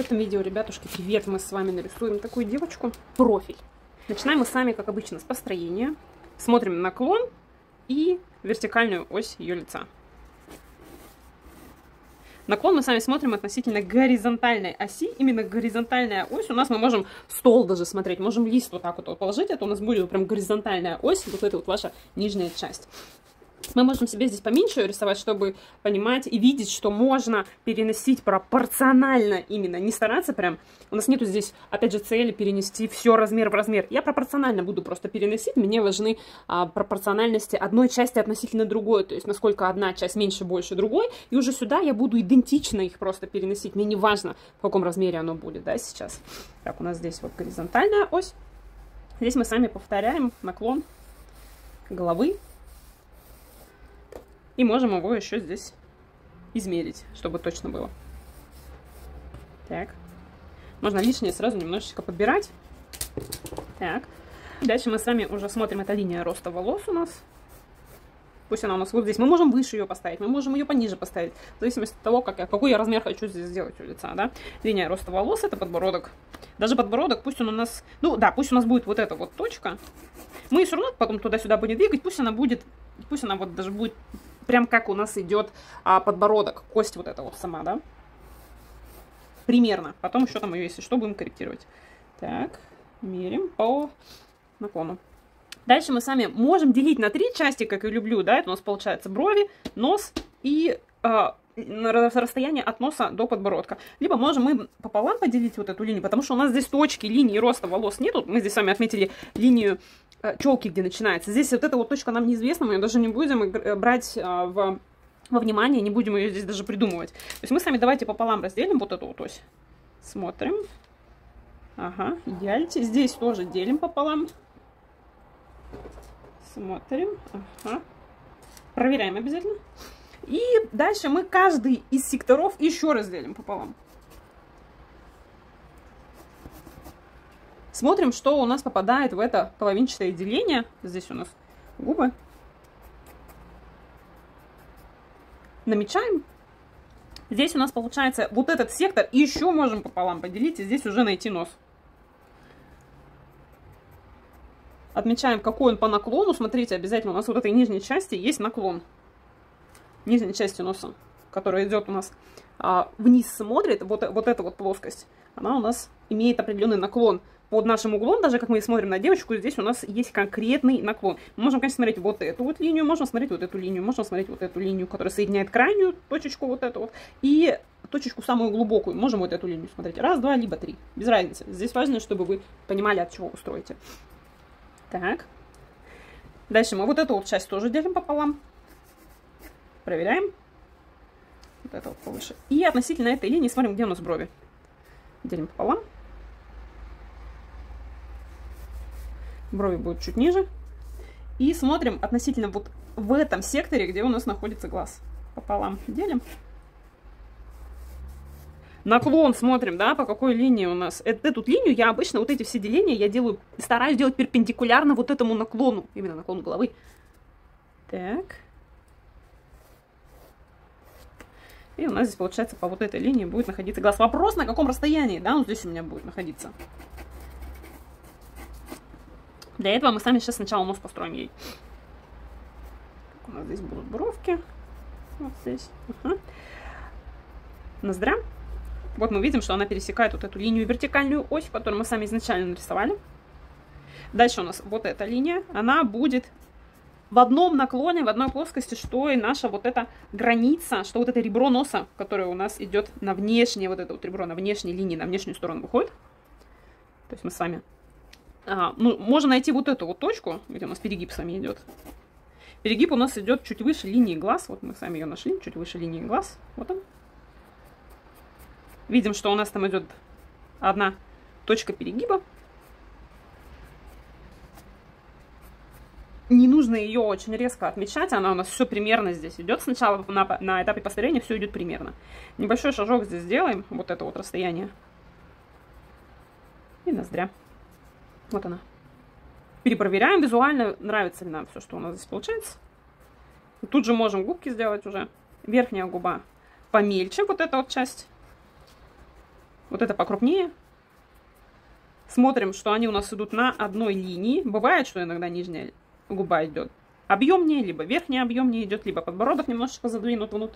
этом видео, ребятушки, привет! Мы с вами нарисуем такую девочку. Профиль. Начинаем мы с вами, как обычно, с построения. Смотрим наклон и вертикальную ось ее лица. Наклон мы с вами смотрим относительно горизонтальной оси. Именно горизонтальная ось. У нас мы можем стол даже смотреть. Можем лист вот так вот положить. Это у нас будет прям горизонтальная ось. Вот это вот ваша нижняя часть. Мы можем себе здесь поменьше рисовать, чтобы понимать и видеть, что можно переносить пропорционально именно. Не стараться прям. У нас нету здесь, опять же, цели перенести все размер в размер. Я пропорционально буду просто переносить. Мне важны пропорциональности одной части относительно другой. То есть, насколько одна часть меньше, больше другой. И уже сюда я буду идентично их просто переносить. Мне не важно, в каком размере оно будет, да, сейчас. Так, у нас здесь вот горизонтальная ось. Здесь мы сами повторяем наклон головы. И можем его еще здесь измерить, чтобы точно было. Так. Можно лишнее сразу немножечко подбирать. Так. Дальше мы с вами уже смотрим, это линия роста волос у нас. Пусть она у нас вот здесь. Мы можем выше ее поставить, мы можем ее пониже поставить. В зависимости от того, какой я размер хочу здесь сделать у лица, да. Линия роста волос — это подбородок. Даже подбородок, пусть он у нас... Ну да, пусть у нас будет вот эта вот точка. Мы все равно потом туда-сюда будем двигать. Пусть она будет... Пусть она вот даже будет... Прям как у нас идет подбородок, кость вот эта вот сама, да? Примерно. Потом еще там ее, если что, будем корректировать. Так, мерим по наклону. Дальше мы с вами можем делить на 3 части, как я люблю, да? Это у нас получается брови, нос и расстояние от носа до подбородка. Либо можем мы пополам поделить вот эту линию, потому что у нас здесь точки линии роста волос нету. Мы здесь с вами отметили линию челки, где начинается. Здесь вот эта вот точка нам неизвестна, мы ее даже не будем брать во внимание, не будем ее здесь даже придумывать. То есть мы с вами давайте пополам разделим вот эту вот ось. Смотрим. Ага, идеально. Здесь тоже делим пополам. Смотрим. Ага. Проверяем обязательно. И дальше мы каждый из секторов еще раз делим пополам. Смотрим, что у нас попадает в это половинчатое деление. Здесь у нас губы. Намечаем. Здесь у нас получается вот этот сектор. И еще можем пополам поделить. И здесь уже найти нос. Отмечаем, какой он по наклону. Смотрите, обязательно у нас вот этой нижней части есть наклон. Нижней части носа, которая идет у нас вниз смотрит. Вот эта вот плоскость. Она у нас имеет определенный наклон. Под нашим углом, даже как мы смотрим на девочку, здесь у нас есть конкретный наклон. Мы можем, конечно, смотреть вот эту вот линию, можем смотреть вот эту линию, можем смотреть вот эту линию, которая соединяет крайнюю точечку, вот эту вот, и точечку самую глубокую. Можем вот эту линию смотреть. Раз, два, либо 3. Без разницы. Здесь важно, чтобы вы понимали, от чего вы строите. Так. Дальше мы вот эту вот часть тоже делим пополам. Проверяем. Вот это вот повыше. И относительно этой линии смотрим, где у нас брови. Делим пополам. Брови будут чуть ниже. И смотрим относительно вот в этом секторе, где у нас находится глаз. Пополам делим. Наклон смотрим, да, по какой линии у нас. Эту линию я обычно, вот эти все деления я делаю, стараюсь делать перпендикулярно вот этому наклону. Именно наклону головы. Так. И у нас здесь, получается, по вот этой линии будет находиться глаз. Вопрос, на каком расстоянии, да, он здесь у меня будет находиться. Для этого мы сами сейчас сначала нос построим ей. У нас здесь будут бровки. Вот здесь. Ага. Ноздря. Вот мы видим, что она пересекает вот эту линию вертикальную ось, которую мы сами изначально нарисовали. Дальше у нас вот эта линия. Она будет в одном наклоне, в одной плоскости, что и наша вот эта граница, что вот это ребро носа, которое у нас идет на внешнее, вот это вот ребро на внешней линии, на внешнюю сторону выходит. То есть мы с вами... ну, можно найти вот эту вот точку, где у нас перегиб с вами идет. Перегиб у нас идет чуть выше линии глаз. Вот мы сами ее нашли, чуть выше линии глаз. Вот он. Видим, что у нас там идет одна точка перегиба. Не нужно ее очень резко отмечать, она у нас все примерно здесь идет. Сначала на этапе построения все идет примерно. Небольшой шажок здесь сделаем, вот это вот расстояние. И ноздря. Вот она. Перепроверяем визуально, нравится ли нам все, что у нас здесь получается. И тут же можем губки сделать уже. Верхняя губа помельче, вот эта вот часть. Вот это покрупнее. Смотрим, что они у нас идут на одной линии. Бывает, что иногда нижняя губа идет объемнее, либо верхняя объемнее идет, либо подбородок немножечко задвинут внутрь.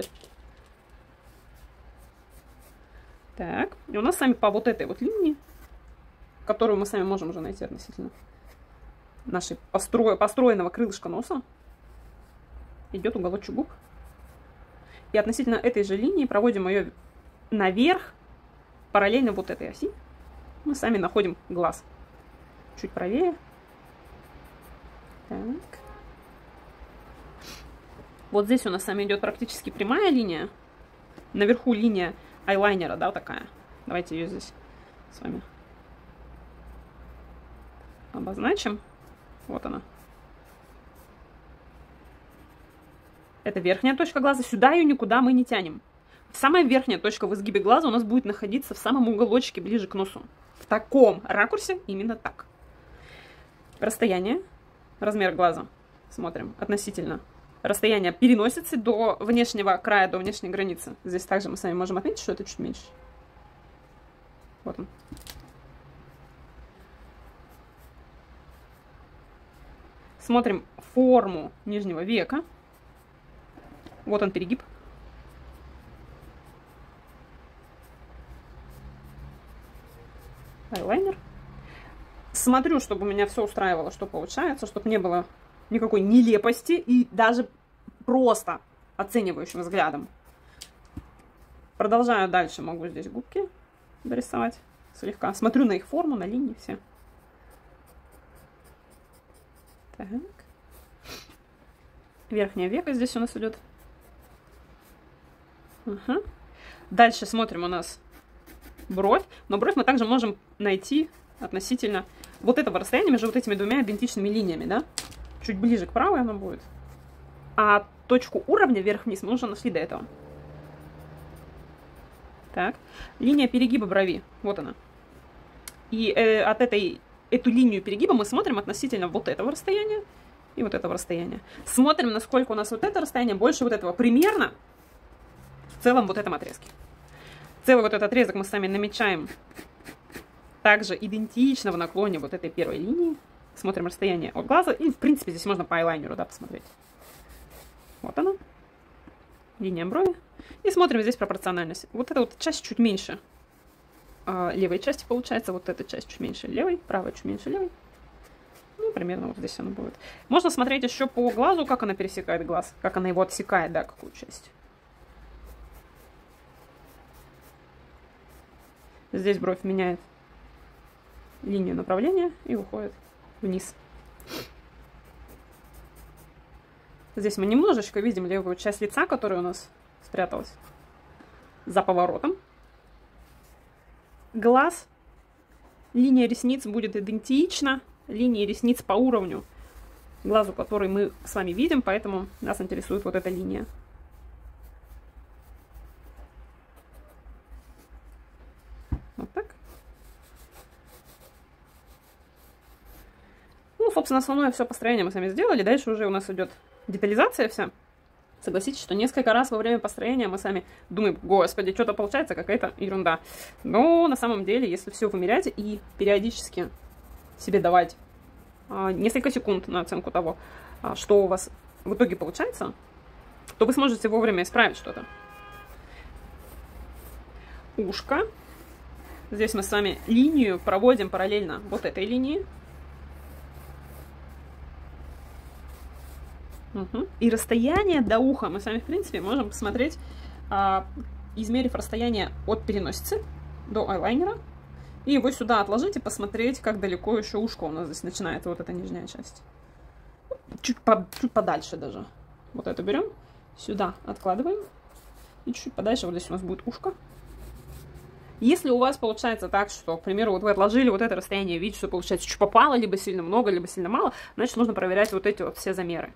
Так, и у нас с вами по вот этой вот линии, которую мы с вами можем уже найти относительно нашей построенного крылышка носа, идет уголочек губ. И относительно этой же линии проводим ее наверх, параллельно вот этой оси. Мы сами находим глаз. Чуть правее. Так. Вот здесь у нас с вами идет практически прямая линия. Наверху линия айлайнера, да, такая. Давайте ее здесь с вами обозначим. Вот она. Это верхняя точка глаза. Сюда ее никуда мы не тянем. Самая верхняя точка в изгибе глаза у нас будет находиться в самом уголочке, ближе к носу. В таком ракурсе именно так. Расстояние, размер глаза. Смотрим относительно расстояния переносицы до внешнего края, до внешней границы. Здесь также мы с вами можем отметить, что это чуть меньше. Вот он. Смотрим форму нижнего века. Вот он перегиб. Айлайнер. Смотрю, чтобы меня все устраивало, что получается, чтобы не было никакой нелепости и даже просто оценивающим взглядом. Продолжаю дальше. Могу здесь губки дорисовать слегка. Смотрю на их форму, на линии все. Так. Верхнее веко здесь у нас идет. Ага. Дальше смотрим у нас бровь. Но бровь мы также можем найти относительно вот этого расстояния между вот этими двумя идентичными линиями, да? Чуть ближе к правой она будет. А точку уровня вверх-вниз мы уже нашли до этого. Так. Линия перегиба брови. Вот она. И эту линию перегиба мы смотрим относительно вот этого расстояния и вот этого расстояния. Смотрим, насколько у нас вот это расстояние больше вот этого. Примерно в целом вот этом отрезке. Целый вот этот отрезок мы с вами намечаем также идентично в наклоне вот этой первой линии. Смотрим расстояние от глаза. И, в принципе, здесь можно по айлайнеру, да, посмотреть. Вот она. Линия брови. И смотрим здесь пропорциональность. Вот эта вот часть чуть меньше левой части получается. Вот эта часть чуть меньше левой. Правая чуть меньше левой. Ну, примерно вот здесь она будет. Можно смотреть еще по глазу, как она пересекает глаз. Как она его отсекает, да, какую часть. Здесь бровь меняет линию направления и уходит вниз. Здесь мы немножечко видим левую часть лица, которая у нас спряталась за поворотом. Глаз, линия ресниц будет идентична линии ресниц по уровню глазу, который мы с вами видим, поэтому нас интересует вот эта линия. Вот так. Ну, собственно, основное все построение мы с вами сделали. Дальше уже у нас идет детализация вся. Согласитесь, что несколько раз во время построения мы сами думаем: господи, что-то получается, какая-то ерунда. Но на самом деле, если все вымерять и периодически себе давать несколько секунд на оценку того, что у вас в итоге получается, то вы сможете вовремя исправить что-то. Ушко. Здесь мы с вами линию проводим параллельно вот этой линии. Угу. И расстояние до уха мы с вами, в принципе, можем посмотреть, измерив расстояние от переносицы до айлайнера. И его сюда отложить и посмотреть, как далеко еще ушко у нас здесь начинается, вот эта нижняя часть. Чуть подальше даже. Вот это берем, сюда откладываем. И чуть подальше вот здесь у нас будет ушко. Если у вас получается так, что, к примеру, вот вы отложили вот это расстояние, видите, что получается чуть попало, либо сильно много, либо сильно мало, значит, нужно проверять вот эти вот все замеры.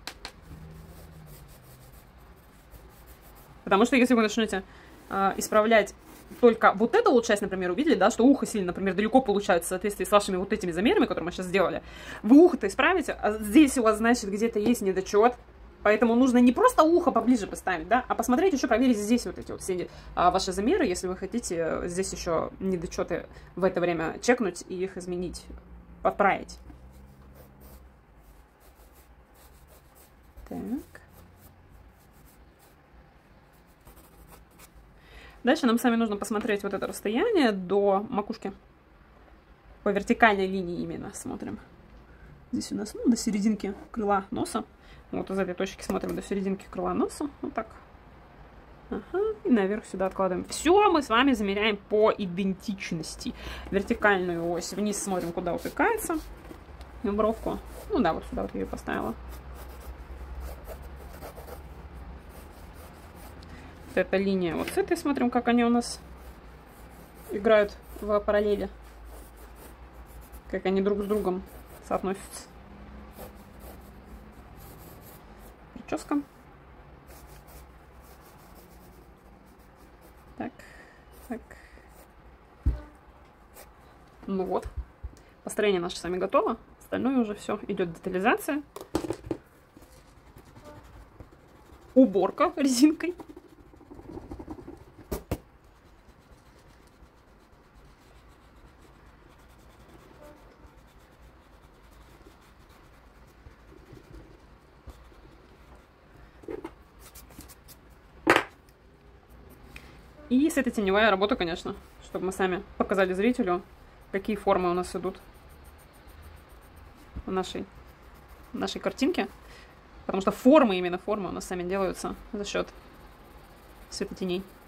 Потому что если вы начнете исправлять только вот эту вот часть, например, увидели, да, что ухо сильно, например, далеко получается в соответствии с вашими вот этими замерами, которые мы сейчас сделали, вы ухо-то исправите, а здесь у вас, значит, где-то есть недочет, Поэтому нужно не просто ухо поближе поставить, да, а посмотреть еще, проверить здесь вот эти вот все ваши замеры, если вы хотите здесь еще недочеты в это время чекнуть и их изменить, подправить. Так. Дальше нам с вами нужно посмотреть вот это расстояние до макушки. По вертикальной линии именно смотрим. Здесь у нас, ну, до серединки крыла носа. Вот из этой точки смотрим до серединки крыла носа. Вот так. Ага. И наверх сюда откладываем. Все мы с вами замеряем по идентичности. Вертикальную ось вниз смотрим, куда упекается. Бровку. Ну да, вот сюда вот я ее поставила. Вот эта линия. Вот с этой смотрим, как они у нас играют в параллели. Как они друг с другом соотносятся. Прическа. Так, так. Ну вот. Построение наше с вами готово. Остальное уже все. Идет детализация. Уборка резинкой. И с этой теневая работа, конечно, чтобы мы сами показали зрителю, какие формы у нас идут в нашей картинке. Потому что формы, именно формы у нас сами делаются за счет светотеней.